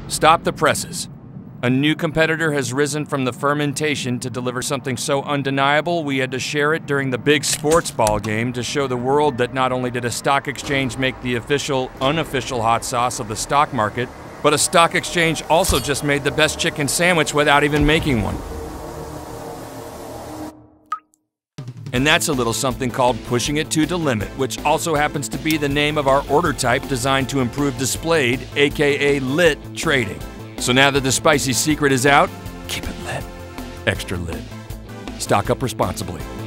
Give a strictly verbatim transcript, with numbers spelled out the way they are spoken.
Stop the presses. A new competitor has risen from the fermentation to deliver something so undeniable we had to share it during the big sports ball game to show the world that not only did a stock exchange make the official, unofficial hot sauce of the stock market, but a stock exchange also just made the best chicken sandwich without even making one. And that's a little something called pushing it to the limit, which also happens to be the name of our order type designed to improve displayed, aka lit, trading. So now that the spicy secret is out, keep it lit. Extra lit. Stock up responsibly.